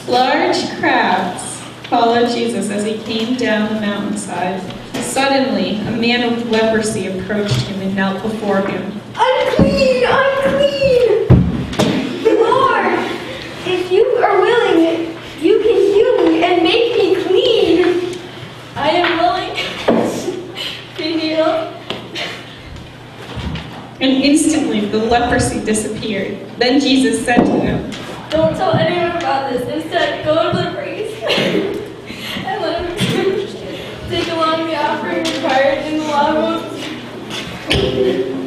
Large crowds followed Jesus as he came down the mountainside. Suddenly, a man with leprosy approached him and knelt before him. Unclean! Unclean! Lord, if you are willing, you can heal me and make me clean. I am willing. Be healed. And instantly the leprosy disappeared. Then Jesus said to him, Don't tell anyone about this. Instead, go to the priest and let him take along the offering required in the law of Moses.